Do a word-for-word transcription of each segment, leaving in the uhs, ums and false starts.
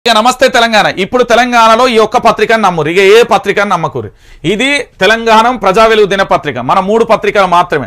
నమస్తే తెలంగాణ ఇప్పుడు తెలంగాణలో ఈ ఒక్క పత్రికను నమ్మురు ఇక ఏ పత్రికను నమ్మకూరు ఇది తెలంగాణ ప్రజా వెలుగు దినపత్రిక మన మూడు పత్రికలు మాత్రమే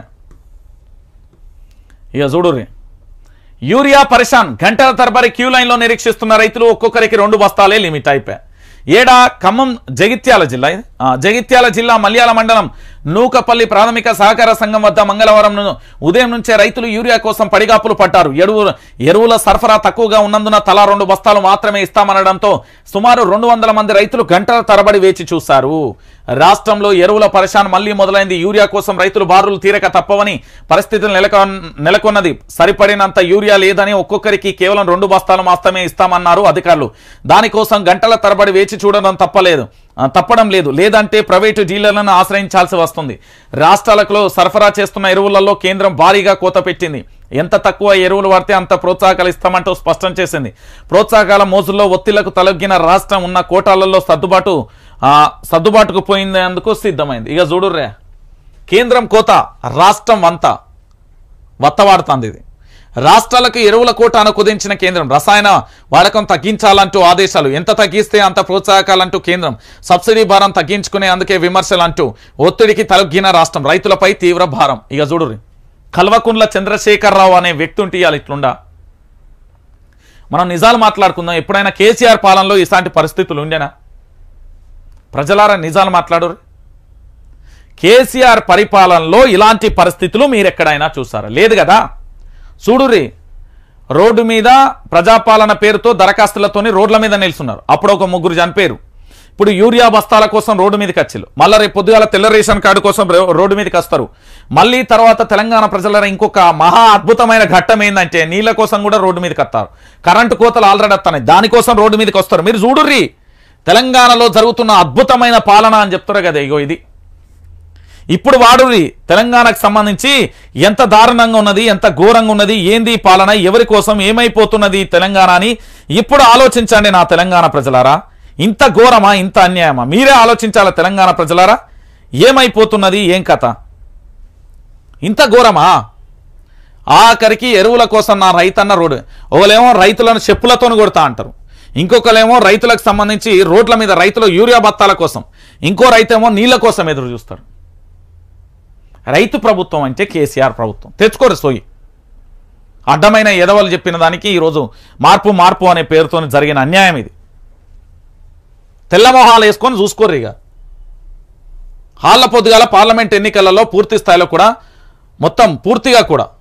ఇక చూడుర్రి యూరియా పరిశాన్ గంటల తరబడి క్యూ లైన్ లో నిరీక్షిస్తున్న రైతులు ఒక్కొక్కరికి రెండు బస్తాలే లిమిట్ అయిపోయాయి ఏడా ఖమ్మం జగిత్యాల జిల్లా జగిత్యాల జిల్లా మల్యాల మండలం నూకపల్లి ప్రాథమిక సహకార సంఘం వద్ద మంగళవారం ఉదయం నుంచే రైతులు యూరియా కోసం పడిగాపులు పట్టారు ఎరువుల ఎరువుల సరఫరా తక్కువగా ఉన్నందున తలా రెండు బస్తాలు మాత్రమే ఇస్తామనడంతో సుమారు రెండు వందల మంది రైతులు గంటల తరబడి వేచి చూశారు రాష్ట్రంలో ఎరువుల పరిశాన్ మళ్లీ మొదలైంది యూరియా కోసం రైతులు బారులు తీరక తప్పవని పరిస్థితులు నెలకొ నెలకొన్నది సరిపడినంత యూరియా లేదని ఒక్కొక్కరికి కేవలం రెండు బస్తాలు మాత్రమే ఇస్తామన్నారు అధికారులు దానికోసం గంటల తరబడి వేచి చూడడం తప్పలేదు తప్పడం లేదు లేదంటే ప్రైవేటు డీలర్లను ఆశ్రయించాల్సి వస్తుంది రాష్ట్రాలకు సరఫరా చేస్తున్న ఎరువులలో కేంద్రం భారీగా కోత పెట్టింది ఎంత తక్కువ ఎరువులు వాడితే అంత ప్రోత్సాహకాలు ఇస్తామంటూ స్పష్టం చేసింది ప్రోత్సాహకాల మోజుల్లో ఒత్తిళ్లకు తలొగ్గిన రాష్ట్రం ఉన్న కోటాలలో సర్దుబాటు సర్దుబాటుకు పోయిందేందుకు సిద్ధమైంది ఇక చూడుర్రే కేంద్రం కోత రాష్ట్రం వంత వత్తవాడుతుంది ఇది రాష్ట్రాలకు ఎరువుల కోటాను కుదించిన కేంద్రం రసాయన వాడకం తగ్గించాలంటూ ఆదేశాలు ఎంత తగ్గిస్తే అంత ప్రోత్సాహకాలంటూ కేంద్రం సబ్సిడీ భారం తగ్గించుకునే అందుకే విమర్శలు అంటూ ఒత్తిడికి తలొగ్గిన రాష్ట్రం రైతులపై తీవ్ర భారం ఇక చూడుర్రి కల్వకుంట్ల చంద్రశేఖరరావు అనే వ్యక్తి ఉంటే ఇవాళ ఇట్లుండా మనం నిజాలు మాట్లాడుకుందాం ఎప్పుడైనా కేసీఆర్ పాలనలో ఇలాంటి పరిస్థితులు ఉండేనా ప్రజలారా నిజాలు మాట్లాడుర్రి కేసీఆర్ పరిపాలనలో ఇలాంటి పరిస్థితులు మీరెక్కడైనా చూసారా లేదు కదా చూడుర్రి రోడ్డు మీద ప్రజాపాలన పేరుతో దరఖాస్తులతోని రోడ్ల మీద నిలుస్తున్నారు అప్పుడు ఒక ముగ్గురు చనిపోయారు ఇప్పుడు యూరియా బస్తాల కోసం రోడ్డు మీదకి వచ్చారు మళ్ళీ రేపు పొద్దుగాల తెల్ల రేషన్ కార్డు కోసం రోడ్డు మీదకి వస్తారు మళ్ళీ తర్వాత తెలంగాణ ప్రజల ఇంకొక మహా అద్భుతమైన ఘట్టం ఏంటంటే నీళ్ళ కోసం కూడా రోడ్డు మీదకి వస్తారు కరెంటు కోతలు ఆల్రెడీ వస్తున్నాయి దానికోసం రోడ్డు మీదకి వస్తారు మీరు చూడుర్రి తెలంగాణలో జరుగుతున్న అద్భుతమైన పాలన అని చెప్తారు కదా ఇగో ఇది ఇప్పుడు వాడురి తెలంగాణకు సంబంధించి ఎంత దారుణంగా ఉన్నది ఎంత ఘోరంగా ఉన్నది ఏంది పాలన ఎవరి కోసం ఏమైపోతున్నది తెలంగాణ అని ఇప్పుడు ఆలోచించండి నా తెలంగాణ ప్రజలారా ఇంత ఘోరమా ఇంత అన్యాయమా మీరే ఆలోచించాలా తెలంగాణ ప్రజలారా ఏమైపోతున్నది ఏం కథ ఇంత ఘోరమా ఆఖరికి ఎరువుల కోసం నా రైతన్న రోడ్డు ఒకలేమో రైతులను చెప్పులతో కొడతా అంటారు ఇంకొకలేమో రైతులకు సంబంధించి రోడ్ల మీద రైతులు యూరియా బత్తాల కోసం ఇంకో రైతేమో నీళ్ళ కోసం ఎదురు చూస్తారు రైతు ప్రభుత్వం అంటే కేసీఆర్ ప్రభుత్వం తెచ్చుకోరు సోయి అడ్డమైన ఎదవలు చెప్పిన దానికి ఈరోజు మార్పు మార్పు అనే పేరుతో జరిగిన అన్యాయం ఇది తెల్లమొహాలు వేసుకొని చూసుకోరు ఇక హాళ్ళ పొద్దుగాల పార్లమెంట్ ఎన్నికలలో పూర్తి స్థాయిలో కూడా మొత్తం పూర్తిగా కూడా